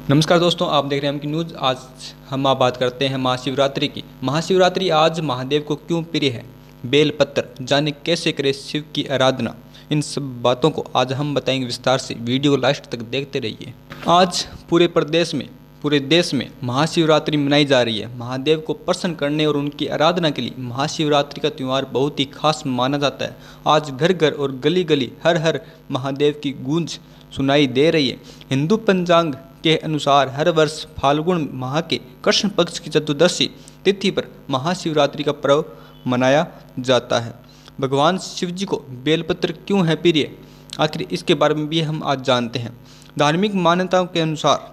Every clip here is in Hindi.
नमस्कार दोस्तों, आप देख रहे हैं हम की न्यूज़। आज हम बात करते हैं महाशिवरात्रि की। महाशिवरात्रि आज महादेव को क्यों प्रिय है, बेलपत्र जाने कैसे करें शिव की आराधना, इन सब बातों को आज हम बताएंगे विस्तार से। वीडियो को लास्ट तक देखते रहिए। आज पूरे देश में महाशिवरात्रि मनाई जा रही है। महादेव को प्रसन्न करने और उनकी आराधना के लिए महाशिवरात्रि का त्यौहार बहुत ही खास माना जाता है। आज घर घर और गली गली हर हर महादेव की गूंज सुनाई दे रही है। हिंदू पंचांग के अनुसार हर वर्ष फाल्गुन माह के कृष्ण पक्ष की चतुर्दशी तिथि पर महाशिवरात्रि का पर्व मनाया जाता है। भगवान शिव जी को बेलपत्र क्यों है प्रिय, आखिर इसके बारे में भी हम आज जानते हैं। धार्मिक मान्यताओं के अनुसार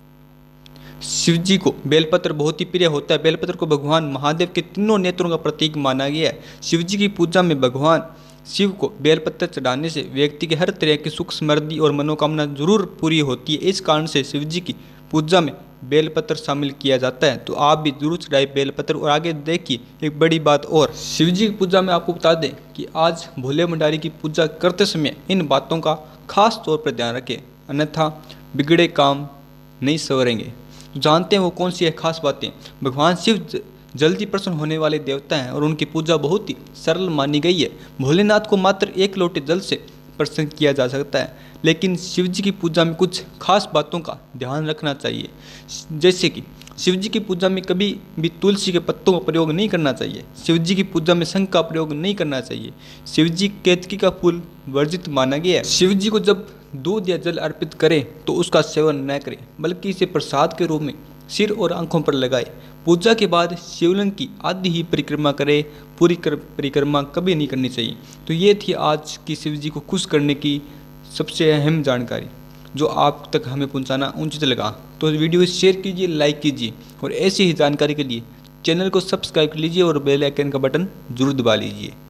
शिव जी को बेलपत्र बहुत ही प्रिय होता है। बेलपत्र को भगवान महादेव के तीनों नेत्रों का प्रतीक माना गया है। शिव जी की पूजा में भगवान शिव को बेलपत्र चढ़ाने से व्यक्ति के हर तरह की सुख समृद्धि और मनोकामना जरूर पूरी होती है। इस कारण से शिव जी की पूजा में बेलपत्र शामिल किया जाता है। तो आप भी जरूर चढ़ाइए बेलपत्र। और आगे देखिए एक बड़ी बात और, शिव जी की पूजा में आपको बता दें कि आज भोले भंडारी की पूजा करते समय इन बातों का खास तौर पर ध्यान रखें, अन्यथा बिगड़े काम नहीं संवरेंगे। जानते हैं वो कौन सी है खास बातें। भगवान शिव जल्दी प्रसन्न होने वाले देवता हैं और उनकी पूजा बहुत ही सरल मानी गई है। भोलेनाथ को मात्र एक लोटे जल से प्रसन्न किया जा सकता है, लेकिन शिव जी की पूजा में कुछ खास बातों का ध्यान रखना चाहिए। जैसे कि शिव जी की पूजा में कभी भी तुलसी के पत्तों का प्रयोग नहीं करना चाहिए। शिव जी की पूजा में शंख का प्रयोग नहीं करना चाहिए। शिव जी केतकी का फूल वर्जित माना गया है। शिव जी को जब दूध या जल अर्पित करें तो उसका सेवन न करें, बल्कि इसे प्रसाद के रूप में सिर और आंखों पर लगाएं। पूजा के बाद शिवलिंग की आधी ही परिक्रमा करें, पूरी परिक्रमा कभी नहीं करनी चाहिए। तो ये थी आज की शिव जी को खुश करने की सबसे अहम जानकारी, जो आप तक हमें पहुंचाना उचित लगा। तो वीडियो को शेयर कीजिए, लाइक कीजिए और ऐसी ही जानकारी के लिए चैनल को सब्सक्राइब कर लीजिए और बेल आइकन का बटन जरूर दबा लीजिए।